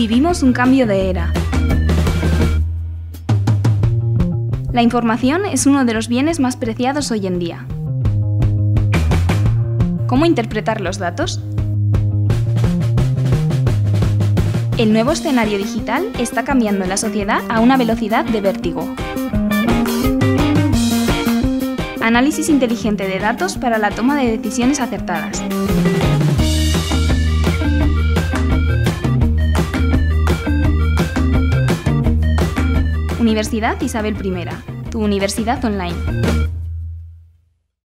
Vivimos un cambio de era. La información es uno de los bienes más preciados hoy en día. ¿Cómo interpretar los datos? El nuevo escenario digital está cambiando la sociedad a una velocidad de vértigo. Análisis inteligente de datos para la toma de decisiones acertadas. Universidad Isabel I, tu universidad online.